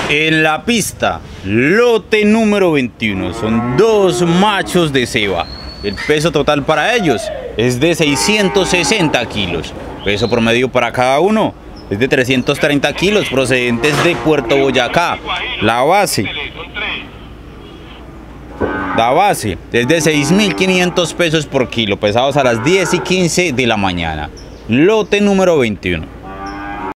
En la pista, lote número 21, son dos machos de ceba. El peso total para ellos es de 660 kilos. Peso promedio para cada uno es de 330 kilos procedentes de Puerto Boyacá. La base es de 6.500 pesos por kilo, pesados a las 10 y 15 de la mañana. Lote número 21.